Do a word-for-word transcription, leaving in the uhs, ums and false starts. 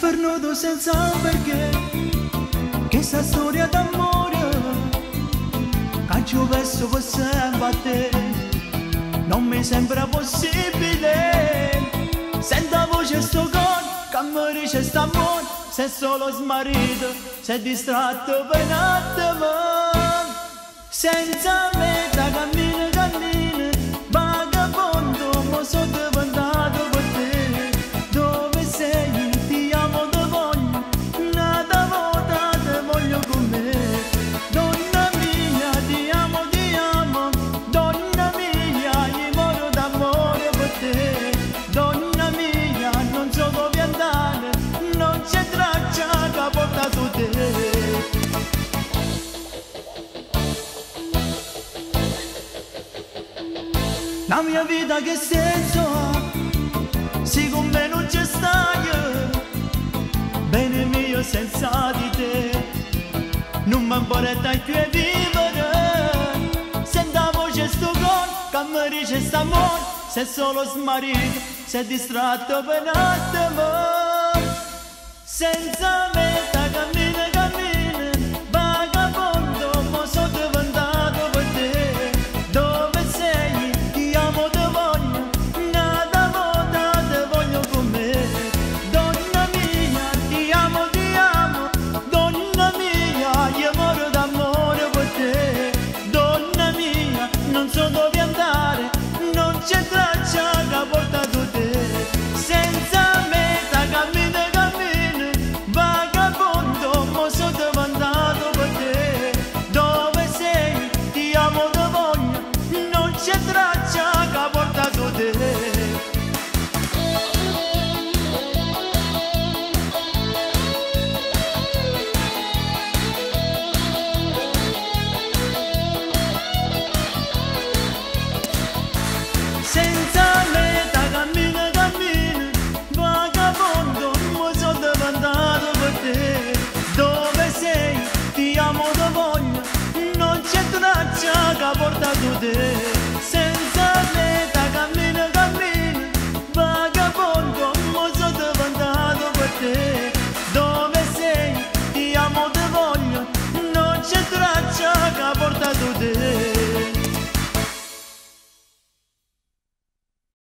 fermato senza un perché, che sta storia d'amore, che ci ho perso per sempre a te, non mi sembra possibile. Senta voce sto cuore, che mi dice st'amore, sei solo smarrito, sei distratto per un attimo. Senza meta cammino, cammino, vagabondo, mo sono diventato per te. Dove sei? Ti amo, ti voglio, nata volta ti voglio con me. Donna mia, ti amo, ti amo, donna mia, io muoro d'amore per te. Donna mia, non so dove andare, non c'è traccia che porta su te. La mia vita che senso ha, se con me non c'è stai, bene mio senza di te, non mi importa più e vivere. Senta voce sto cuore, che mi dice st'amore, sei solo smarrito, sei distratto per un attimo. Senza me